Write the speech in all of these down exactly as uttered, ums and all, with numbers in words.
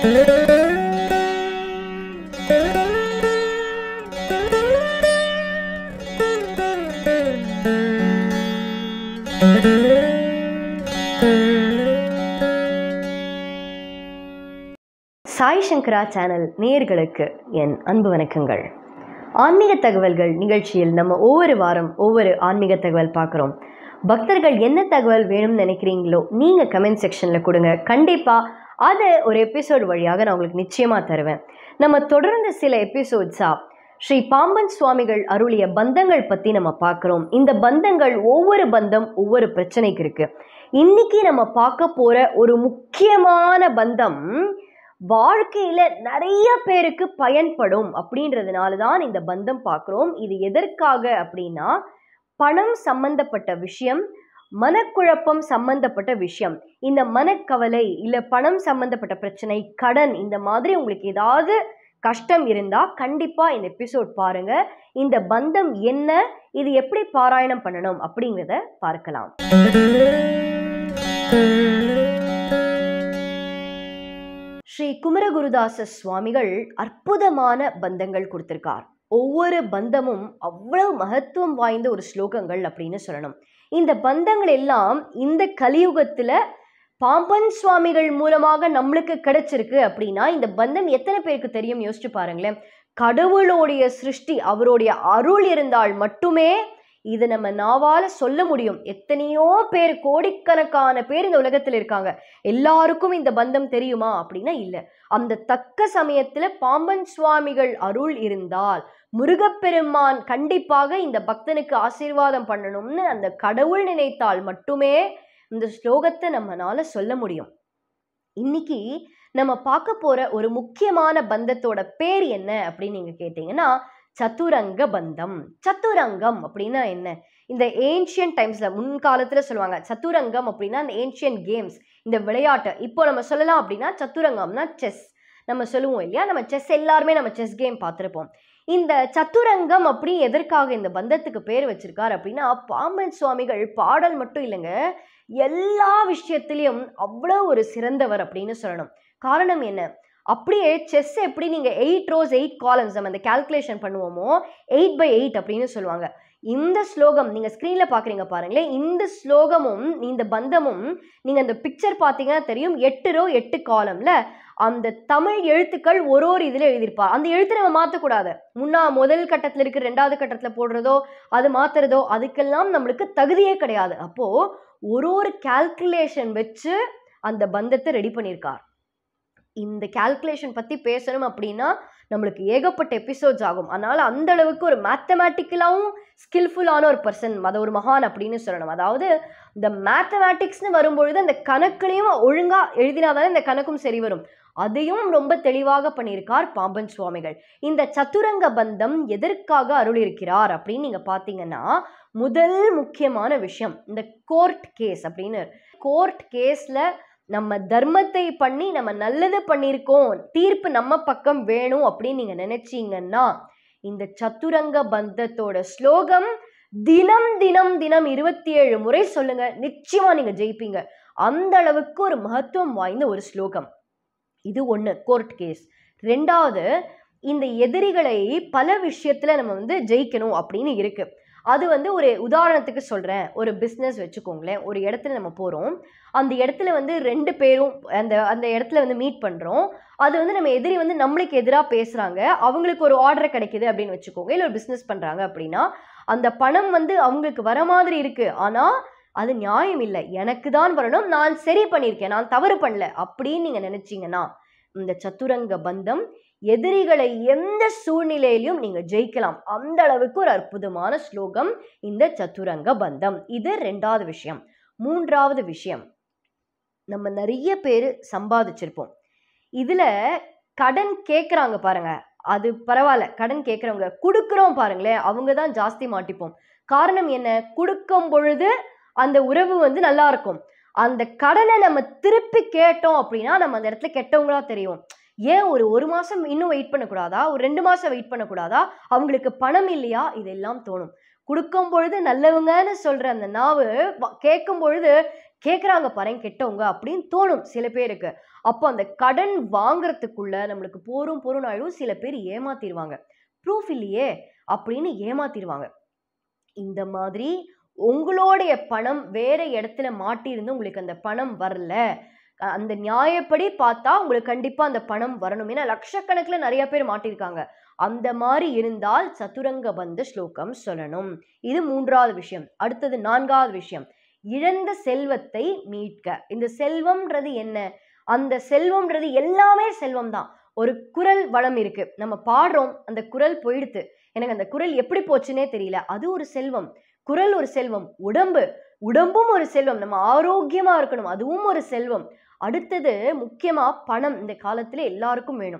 சாய் சங்கரா channel நேயர்களுக்கு என் அன்பு வணக்கங்கள். ஆன்மீக தகவல்கள் நிகழ்ச்சியில் நம்ம ஒவ்வொரு வாரம் ஒவ்வொரு ஆன்மீக தகவல் பார்க்குறோம். பக்தர்கள் என்ன தகவல் வேணும்னு நினைக்கிறீங்களோ நீங்கள் கமெண்ட் செக்ஷனில் கொடுங்க. கண்டிப்பாக அதை ஒரு எபிசோட் வழியாக நான் உங்களுக்கு நிச்சயமாக தருவேன். நம்ம தொடர்ந்து சில எபிசோட்ஸாக ஸ்ரீ பாம்பன் சுவாமிகள் அருளிய பந்தங்கள் பற்றி நம்ம பார்க்குறோம். இந்த பந்தங்கள் ஒவ்வொரு பந்தம் ஒவ்வொரு பிரச்சனைக்கு இருக்குது. இன்னைக்கு நம்ம பார்க்க போகிற ஒரு முக்கியமான பந்தம் வாழ்க்கையில் நிறைய பேருக்கு பயன்படும் அப்படின்றதுனால தான் இந்த பந்தம் பார்க்குறோம். இது எதற்காக அப்படின்னா, பணம் சம்பந்தப்பட்ட விஷயம், மனக்குழப்பம் சம்பந்தப்பட்ட விஷயம், இந்த மனக்கவலை இல்லை பணம் சம்பந்தப்பட்ட பிரச்சனை, கடன், இந்த மாதிரி உங்களுக்கு ஏதாவது கஷ்டம் இருந்தால் கண்டிப்பாக இந்த எபிசோட் பாருங்கள். இந்த பந்தம் என்ன, இது எப்படி பாராயணம் பண்ணணும் அப்படிங்கிறத பார்க்கலாம். ஸ்ரீ குமரகுருதாச சுவாமிகள் அற்புதமான பந்தங்கள் கொடுத்திருக்கார். ஒவ்வொரு பந்தமும் அவ்வளவு மகத்துவம் வாய்ந்த ஒரு ஸ்லோகங்கள் அப்படின்னு சொல்லணும். இந்த பந்தங்கள் எல்லாம் இந்த கலியுகத்துல பாம்பன் சுவாமிகள் மூலமாக நம்மளுக்கு கிடைச்சிருக்கு அப்படின்னா இந்த பந்தம் எத்தனை பேருக்கு தெரியும் யோசிச்சு பாருங்களேன். கடவுளுடைய சிருஷ்டி, அவருடைய அருள் இருந்தால் மட்டுமே இது நம்ம நாவால சொல்ல முடியும். எத்தனையோ பேர், கோடிக்கணக்கான பேர் இந்த உலகத்தில் இருக்காங்க, எல்லாருக்கும் இந்த பந்தம் தெரியுமா அப்படின்னா இல்லை. அந்த தக்க சமயத்துல பாம்பன் சுவாமிகள் அருள் இருந்தால், முருகப்பெருமான் கண்டிப்பாக இந்த பக்தனுக்கு ஆசீர்வாதம் பண்ணணும்னு அந்த கடவுள் நினைத்தால் மட்டுமே இந்த ஸ்லோகத்தை நம்மளால சொல்ல முடியும். இன்னைக்கு நம்ம பார்க்க போற ஒரு முக்கியமான பந்தத்தோட பேர் என்ன அப்படின்னு நீங்க கேட்டீங்கன்னா, சதுரங்க பந்தம். சதுரங்கம் அப்படின்னா என்ன? இந்த ஏன்ஷியன் டைம்ஸ்ல, முன்காலத்துல சொல்லுவாங்க சதுரங்கம் அப்படின்னா இந்த ஏன்ஷியன் கேம்ஸ், இந்த விளையாட்டு. இப்போ நம்ம சொல்லலாம் அப்படின்னா சதுரங்கம்னா செஸ் நம்ம சொல்லுவோம் இல்லையா. நம்ம செஸ் எல்லாருமே நம்ம செஸ் கேம் பார்த்துருப்போம். இந்த சதுரங்கம் அப்படி எதற்காக இந்த பந்தத்துக்கு பேர் வச்சிருக்கார் அப்படின்னா, பாம்பன் சுவாமிகள் பாடல் மட்டும் இல்லைங்க, எல்லா விஷயத்திலையும் அவ்வளோ ஒரு சிறந்தவர் அப்படின்னு சொல்லணும். காரணம் என்ன? அப்படியே செஸ் எப்படி நீங்க எயிட் ரோஸ் எயிட் காலம்ஸ் நம்ம அந்த கால்குலேஷன் பண்ணுவோமோ, எயிட் பை எயிட் அப்படின்னு சொல்லுவாங்க. இந்த ஸ்லோகம் நீங்க ஸ்கிரீன்ல பாக்குறீங்க பாருங்களேன், இந்த ஸ்லோகமும் இந்த பந்தமும் நீங்க அந்த பிக்சர் பார்த்தீங்கன்னா தெரியும். எட்டு ரோ எட்டு காலம்ல அந்த தமிழ் எழுத்துக்கள் ஒரு ஒரு இதுல எழுதியிருப்பா. அந்த எழுத்து நம்ம மாற்றக்கூடாது. முன்னா முதல் கட்டத்தில் இருக்கிற ரெண்டாவது கட்டத்துல போடுறதோ அது மாத்துறதோ அதுக்கெல்லாம் நம்மளுக்கு தகுதியே கிடையாது. அப்போ ஒரு ஒரு கால்குலேஷன் வச்சு அந்த பந்தத்தை ரெடி பண்ணியிருக்கார். இந்த கால்குலேஷன் பத்தி பேசணும் அப்படின்னா நம்மளுக்கு ஏகப்பட்ட எபிசோட்ஸ் ஆகும். அதனால அந்த அளவுக்கு ஒரு மேத்தமேட்டிக்கலாவும் ஸ்கில்ஃபுல்லான ஒரு பர்சன், அதை ஒரு மகான் அப்படின்னு சொல்லணும். அதாவது இந்த மேத்தமேட்டிக்ஸ்னு வரும்பொழுது அந்த கணக்குலையும் ஒழுங்கா எழுதினாதானே இந்த கணக்கும் சரி வரும். அதையும் ரொம்ப தெளிவாக பண்ணியிருக்கார் பாம்பன் சுவாமிகள். இந்த சதுரங்க பந்தம் எதற்காக அருள் இருக்கிறார் அப்படின்னு நீங்க பாத்தீங்கன்னா, முதல் முக்கியமான விஷயம் இந்த கோர்ட் கேஸ் அப்படின்னு. கோர்ட் கேஸ்ல நம்ம தர்மத்தை பண்ணி நம்ம நல்லது பண்ணியிருக்கோம், தீர்ப்பு நம்ம பக்கம் வேணும் அப்படின்னு நீங்க நினைச்சீங்கன்னா இந்த சதுரங்க பந்தத்தோட ஸ்லோகம் தினம் தினம் தினம் இருபத்தி ஏழு முறை சொல்லுங்க, நிச்சயமா நீங்க ஜெயிப்பீங்க. அந்த அளவுக்கு ஒரு மகத்துவம் வாய்ந்த ஒரு ஸ்லோகம் இது. ஒண்ணு கோர்ட் கேஸ். ரெண்டாவது, இந்த எதிரிகளை பல விஷயத்துல நம்ம வந்து ஜெயிக்கணும் அப்படின்னு இருக்கு. அது வந்து ஒரு உதாரணத்துக்கு சொல்றேன். ஒரு பிஸ்னஸ் வச்சுக்கோங்களேன். ஒரு இடத்துல நம்ம போறோம், அந்த இடத்துல வந்து ரெண்டு பேரும் அந்த அந்த இடத்துல வந்து மீட் பண்றோம். அது வந்து நம்ம எதிரி வந்து நம்மளுக்கு எதிராக பேசுறாங்க, அவங்களுக்கு ஒரு ஆர்டர் கிடைக்குது அப்படின்னு வச்சுக்கோங்க. இல்லை ஒரு பிஸ்னஸ் பண்றாங்க அப்படின்னா அந்த பணம் வந்து அவங்களுக்கு வர மாதிரி இருக்கு, ஆனா அது நியாயம் இல்லை, எனக்கு தான் வரணும், நான் சரி பண்ணியிருக்கேன், நான் தவறு பண்ணல அப்படின்னு நீங்க நினைச்சீங்கன்னா இந்த சதுரங்க பந்தம் எதிரிகளை எந்த சூழ்நிலையிலும் நீங்க ஜெயிக்கலாம். அந்த அளவுக்கு ஒரு அற்புதமான ஸ்லோகம் இந்த சதுரங்க பந்தம். இது ரெண்டாவது விஷயம். மூன்றாவது விஷயம், நம்ம நிறைய பேர் சம்பாதிச்சிருப்போம். இதுல கடன் கேட்குறாங்க பாருங்க, அது பரவாயில்ல. கடன் கேட்குறவங்க கொடுக்குறோம் பாருங்களேன், அவங்க தான் ஜாஸ்தி மாட்டிப்போம். காரணம் என்ன? கொடுக்கும் பொழுது அந்த உறவு வந்து நல்லா இருக்கும். அந்த கடனை நம்ம திருப்பி கேட்டோம் அப்படின்னா நம்ம அந்த இடத்துல கெட்டவங்களா தெரியும். ஏன் ஒரு ஒரு மாசம் இன்னும் வெயிட் பண்ணக்கூடாதா, ஒரு ரெண்டு மாசம் வெயிட் பண்ணக்கூடாதா, அவங்களுக்கு பணம் இல்லையா, இதெல்லாம் தோணும். கொடுக்கும் பொழுது நல்லவங்கன்னு சொல்ற அந்த நாவு கேட்கும் பொழுது கேட்குறாங்க பாருங்க கெட்டவங்க அப்படின்னு தோணும் சில பேருக்கு. அப்போ அந்த கடன் வாங்குறதுக்குள்ள நம்மளுக்கு போரும் போரும் ஆயிடும். சில பேர் ஏமாத்திடுவாங்க. ப்ரூஃப் இல்லையே அப்படின்னு ஏமாத்திடுவாங்க. இந்த மாதிரி உங்களுடைய பணம் வேற இடத்துல மாட்டியிருந்து உங்களுக்கு அந்த பணம் வரல, அந்த நியாயப்படி பார்த்தா உங்களுக்கு கண்டிப்பா அந்த பணம் வரணும். ஏன்னா லட்சக்கணக்கில் நிறைய பேர் மாட்டிருக்காங்க. அந்த மாதிரி இருந்தால் சதுரங்க பந்த ஸ்லோகம் சொல்லணும். இது மூன்றாவது விஷயம். அடுத்தது நான்காவது விஷயம், இழந்த செல்வத்தை மீட்க. இந்த செல்வம்ன்றது என்ன? அந்த செல்வம்ன்றது எல்லாமே செல்வம் தான். ஒரு குரல் வளம் இருக்கு, நம்ம பாடுறோம், அந்த குரல் போயிடுத்து, எனக்கு அந்த குரல் எப்படி போச்சுன்னே தெரியல, அது ஒரு செல்வம். குரல் ஒரு செல்வம். உடம்பு உடம்பும் ஒரு செல்வம். நம்ம ஆரோக்கியமா இருக்கணும், அதுவும் ஒரு செல்வம். அடுத்தது முக்கியமா பணம் இந்த காலத்துல எல்லாருக்கும் வேணும்.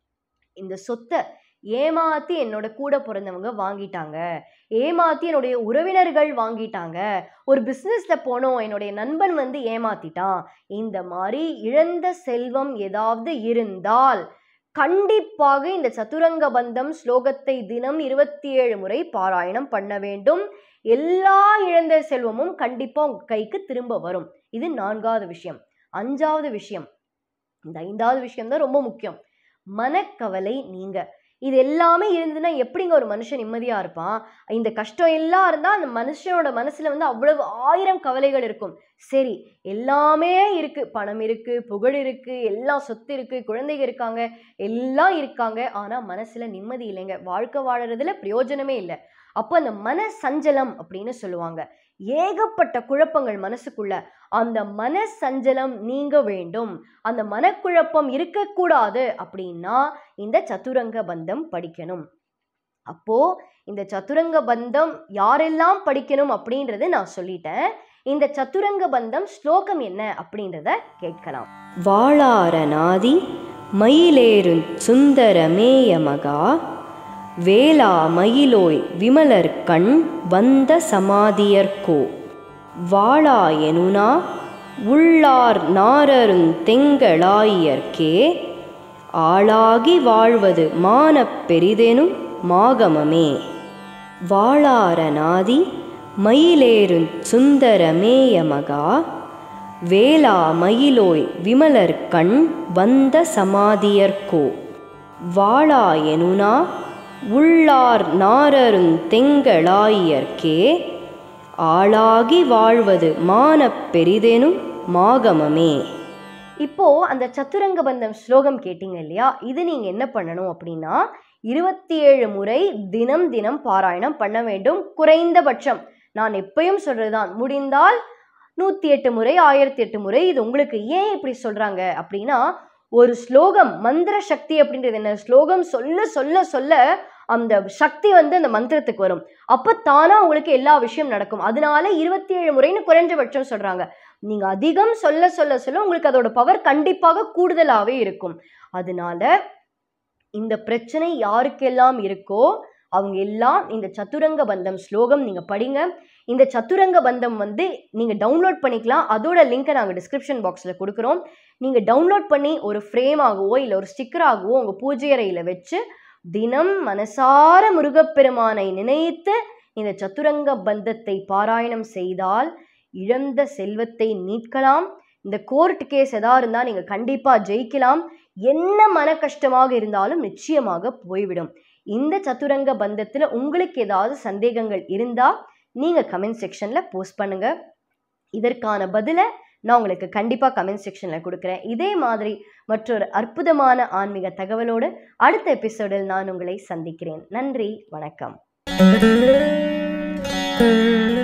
இந்த சொத்தை ஏமாத்தி என்னோட கூட பிறந்தவங்க வாங்கிட்டாங்க, ஏமாத்தி என்னுடைய உறவினர்கள் வாங்கிட்டாங்க, ஒரு பிசினஸ்ல போனோம் என்னுடைய நண்பன் வந்து ஏமாத்திட்டான். இந்த மாதிரி இழந்த செல்வம் ஏதாவது இருந்தால் கண்டிப்பாக இந்த சதுரங்க பந்தம் ஸ்லோகத்தை தினம் இருபத்தி ஏழு முறை பாராயணம் பண்ண வேண்டும். எல்லா இழந்த செல்வமும் கண்டிப்பா உங்க கைக்கு திரும்ப வரும். இது நான்காவது விஷயம். அஞ்சாவது விஷயம், இந்த ஐந்தாவது விஷயம் தான் ரொம்ப முக்கியம். மனக்கவலை நீங்க. இது எல்லாமே இருந்ததுன்னா எப்படிங்க ஒரு மனுஷன் நிம்மதியா இருப்பான்? இந்த கஷ்டம் எல்லாம் இருந்தா அந்த மனுஷனோட மனசுல வந்து அவ்வளவு ஆயிரம் கவலைகள் இருக்கும். சரி, எல்லாமே இருக்கு, பணம் இருக்கு, புகழ் இருக்கு, எல்லா சொத்து இருக்கு, குழந்தைங்க இருக்காங்க, எல்லாம் இருக்காங்க, ஆனா மனசுல நிம்மதி இல்லைங்க. வாழ்க்கை வாழறதுல பிரயோஜனமே இல்லை. அப்போ அந்த மன சஞ்சலம் அப்படின்னு சொல்லுவாங்க. ஏகப்பட்ட குழப்பங்கள் மனசுக்குள்ள. அந்த மன சஞ்சலம் நீங்க வேண்டும், அந்த மனக்குழப்பம் இருக்கக்கூடாது அப்படின்னா இந்த சதுரங்க பந்தம் படிக்கணும். அப்போ இந்த சதுரங்க பந்தம் யாரெல்லாம் படிக்கணும் அப்படின்றது நான் சொல்லிட்டேன். இந்த சதுரங்க பந்தம் ஸ்லோகம் என்ன அப்படின்றத கேட்கலாம். வாளாரநாதி மயிலேறு சுந்தரமேய மகா வேளா மயிலோய் விமலர் கண் வந்த சமாதியர்கோ வாளா எனுனா உள்ளார் நாரருந் தெங்களாயர்க்கே ஆளாகி வாழ்வது மானப் பெரிதெனும் மாகமமே. வாளாரநாதி மயிலேறு சுந்தரமேய மகா வேளா மயிலோய் விமலர் கண் வந்த சமாதியர்கோ வாளா எனுனா உள்ளார் நாரருந் தெங்களாயர்க்கே ஆளாகி வாழ்வது மானப் பெரிதெனும் மாகமமே. இப்போ அந்த சதுரங்க பந்தம் ஸ்லோகம் கேட்டீங்க இல்லையா? இது நீங்க என்ன பண்ணணும் அப்படின்னா இருபத்தி ஏழு முறை தினம் தினம் பாராயணம் பண்ண வேண்டும். குறைந்தபட்சம் நான் எப்பயும் சொல்றதுதான், முடிந்தால் நூத்தி எட்டு முறை, ஆயிரத்தி எட்டு முறை. இது உங்களுக்கு ஏன் இப்படி சொல்றாங்க அப்படின்னா, ஒரு ஸ்லோகம் மந்திர சக்தி அப்படின்றது என்ன? ஸ்லோகம் சொல்ல சொல்ல சொல்ல அந்த சக்தி வந்து அந்த மந்திரத்துக்கு வரும். அப்ப தானா உங்களுக்கு எல்லா விஷயம் நடக்கும். அதனால இருபத்தி ஏழு முறைன்னு குறைஞ்சபட்சம் சொல்றாங்க. நீங்க அதிகம் சொல்ல சொல்ல சொல்ல உங்களுக்கு அதோட பவர் கண்டிப்பாக கூடுதலாவே இருக்கும். அதனால இந்த பிரச்சனை யாருக்கெல்லாம் இருக்கோ அவங்க எல்லாம் இந்த சதுரங்க பந்தம் ஸ்லோகம் நீங்க படிங்க. இந்த சதுரங்க பந்தம் வந்து நீங்க டவுன்லோட் பண்ணிக்கலாம். அதோட லிங்கை நாங்கள் டிஸ்கிரிப்ஷன் பாக்ஸில் கொடுக்குறோம். நீங்க டவுன்லோட் பண்ணி ஒரு ஃப்ரேம் ஆகவோ இல்லை ஒரு ஸ்டிக்கர் ஆகவோ உங்க பூஜை அறையில வச்சு தினம் மனசார முருகப்பெருமானை நினைத்து இந்த சதுரங்க பந்தத்தை பாராயணம் செய்தால் இழந்த செல்வத்தை மீட்கலாம். இந்த கோர்ட் கேஸ் எதா இருந்தா நீங்க கண்டிப்பா ஜெயிக்கலாம். என்ன மன கஷ்டமாக இருந்தாலும் நிச்சயமாக போய்விடும். இந்த சதுரங்க பந்தத்துல உங்களுக்கு ஏதாவது சந்தேகங்கள் இருந்தா நீங்க கமெண்ட் செக்ஷன்ல போஸ்ட் பண்ணுங்க. இதற்கான பதிலை நான் உங்களுக்கு கண்டிப்பா கமெண்ட் செக்ஷன்ல கொடுக்குறேன். இதே மாதிரி மற்றொரு அற்புதமான ஆன்மீக தகவலோடு அடுத்த எபிசோடில் நான் உங்களை சந்திக்கிறேன். நன்றி, வணக்கம்.